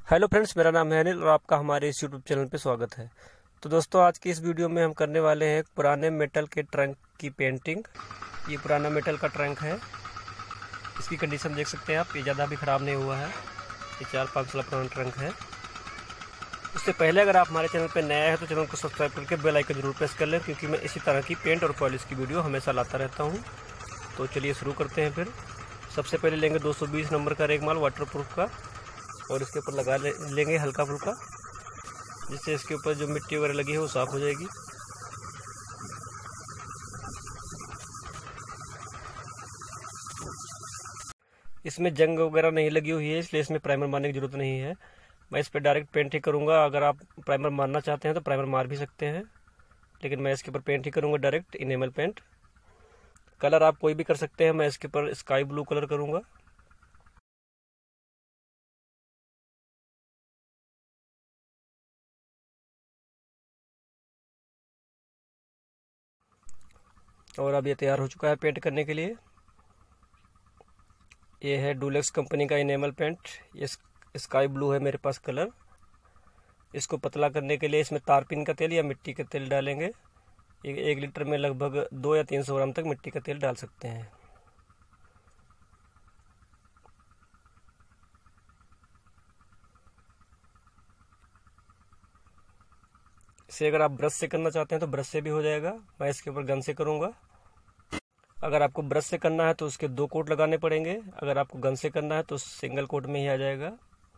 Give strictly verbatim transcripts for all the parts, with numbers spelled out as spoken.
Hello friends, मेरा नाम है अनिल और आपका हमारे इस यूट्यूब चैनल पे स्वागत है। तो दोस्तों, आज की इस वीडियो में हम करने वाले हैं पुराने मेटल के ट्रंक की पेंटिंग। ये पुराना मेटल का ट्रंक है। इसकी कंडीशन देख सकते हैं आप, ये ज़्यादा भी ख़राब नहीं हुआ है। ये चार पाँच साल पुराना ट्रंक है। उससे पहले अगर आप हमारे चैनल पर नया है तो चैनल को सब्सक्राइब करके बेल आइकन जरूर प्रेस कर लें, क्योंकि मैं इसी तरह की पेंट और पॉलिश की वीडियो हमेशा लाता रहता हूँ। तो चलिए शुरू करते हैं। फिर सबसे पहले लेंगे दो सौ बीस नंबर का रेगमाल वाटर प्रूफ का, और इसके ऊपर लगा ले, लेंगे हल्का फुल्का, जिससे इसके ऊपर जो मिट्टी वगैरह लगी है वो साफ़ हो जाएगी। इसमें जंग वगैरह नहीं लगी हुई है, इसलिए इसमें प्राइमर मारने की ज़रूरत नहीं है। मैं इस पर डायरेक्ट पेंट ही करूँगा। अगर आप प्राइमर मारना चाहते हैं तो प्राइमर मार भी सकते हैं, लेकिन मैं इसके ऊपर पेंट ही करूँगा, डायरेक्ट इनेमल पेंट। कलर आप कोई भी कर सकते हैं। मैं इसके ऊपर स्काई ब्लू कलर करूँगा। और अब ये तैयार हो चुका है पेंट करने के लिए। ये है डुलेक्स कंपनी का इनेमल पेंट। ये स्काई ब्लू है मेरे पास कलर। इसको पतला करने के लिए इसमें तारपीन का तेल या मिट्टी का तेल डालेंगे। एक लीटर में लगभग दो या तीन सौ ग्राम तक मिट्टी का तेल डाल सकते हैं। इसे अगर आप ब्रश से करना चाहते हैं तो ब्रश से भी हो जाएगा। मैं इसके ऊपर गन से करूँगा। अगर आपको ब्रश से करना है तो उसके दो कोट लगाने पड़ेंगे। अगर आपको गन से करना है तो सिंगल कोट में ही आ जाएगा।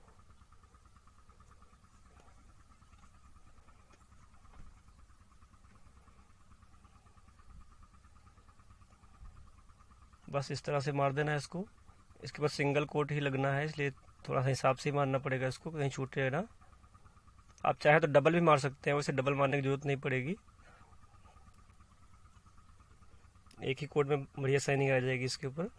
बस इस तरह से मार देना है इसको। इसके बाद सिंगल कोट ही लगना है, इसलिए थोड़ा सा हिसाब से ही मारना पड़ेगा इसको, कहीं छूटे ना। आप चाहे तो डबल भी मार सकते हैं, वैसे डबल मारने की जरूरत नहीं पड़ेगी। एक ही कोट में बढ़िया शाइनिंग आ जाएगी इसके ऊपर।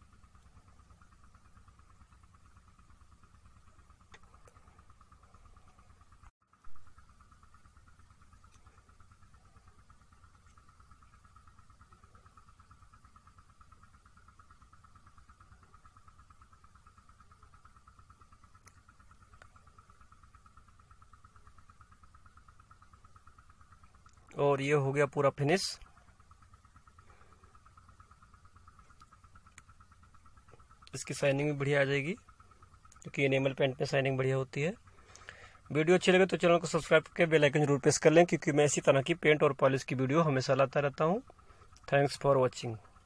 और ये हो गया पूरा फिनिश। इसकी शाइनिंग भी बढ़िया आ जाएगी, क्योंकि एनिमल पेंट में शाइनिंग बढ़िया होती है। वीडियो अच्छी लगे तो चैनल को सब्सक्राइब करके बेल आइकन जरूर प्रेस कर लें, क्योंकि मैं इसी तरह की पेंट और पॉलिश की वीडियो हमेशा लाता रहता हूँ। Thanks for watching.